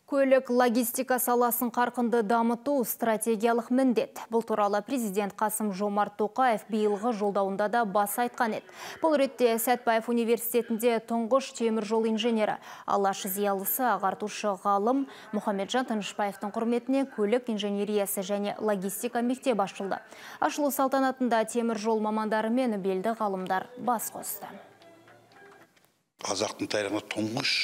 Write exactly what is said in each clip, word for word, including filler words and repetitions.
Көлік логистика саласын қарқынды дамыту стратегиялық міндет. Бұл туралы президент Қасым Жомарт Тоқаев биылғы жолдауында да баса айтқан еді. Бұл ретте Сәтбаев университетінде тұңғыш темір жол инженері, Алаш зиялысы, ағартушы ғалым Мұхамеджан Тынышбаевтың құрметіне көлік инженериясы және логистика мектебі ашылды. Ашылу салтанатында темір жол мамандары мен белді ғалымдар бас қосты. Қазақтың тарихында тұңғыш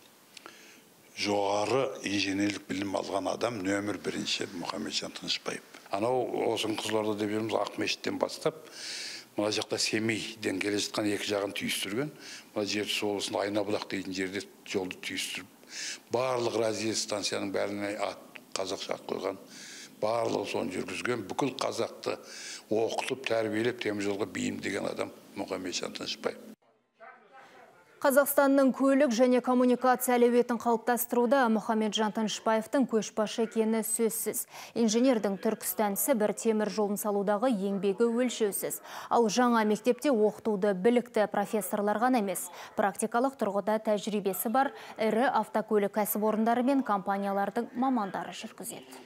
жоғары инженерлік білім алған адам нөмір бірінші Мұхамеджан Тынышбаев. Анау осың Қызылорда деп жүрміз Ақмешіттен бастап, мына жақта Семейден келе жатқан екі жағын түйістірген, мына Жетісу облысында Айнабұлақ дейтін жерде жолды түйістіріп, барлық разъезд станцияның бәріне ат қазақша ат қойған, барлығы соны жүргізген, бүкіл қазақты оқытып, тәрбиелеп, темір жолға бейімдеген адам Мұхамеджан Тынышбаев. Қазақстанның көлік және коммуникация әлеуетін қалыптастыруда Мұхамеджан Тынышбаевтың көшбасшы екені сөзсіз. Инженердің Түркістан Сібір темір жолын салудағы еңбегі өлшеусіз. Ал жаңа мектепте оқытуды білікті профессорлар ғана емес, практикалық тұрғыда тәжірибесі бар ірі автокөлік кәсіпорындары мен компаниялардың мамандары жүргізеді.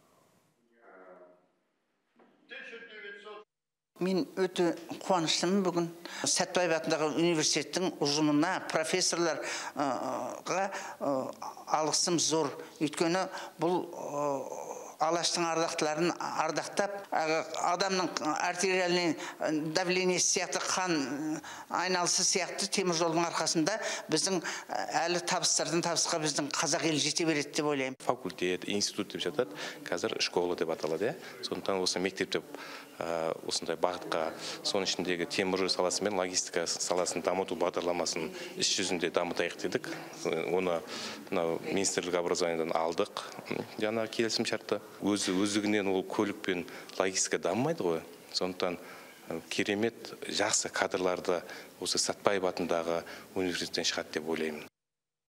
Мен өте қуаныштымын бүгін Сәтбаев атындағы университеттің ұжымына, профессорларға алғысым зор. Өйткені бұл Алаштың ардақтыларын ардақтап, адамның артериальный давление сияқты, қан айналысы сияқты темір жолдың арқасында біздің әлі табыстардан табысқа біздің қазақ елі жете береді деп ойлаймын. Факультет, институт деп жатады, қазір школа деп аталады. Сондықтан осы мектеп деп осындай бағытқа, соның ішіндегі темір жол саласы мен логистика саласын дамыту бағдарламасын іс жүзінде дамытайық дедік. Оны министрлік образованиядан алдық. Жаңа келісім шартты. Өзі өздігінен ол көлік пен логистика дамымайды ғой. Сондықтан керемет жақсы кадрларды осы Сәтбаев атындағы университеттен шығады деп ойлаймын.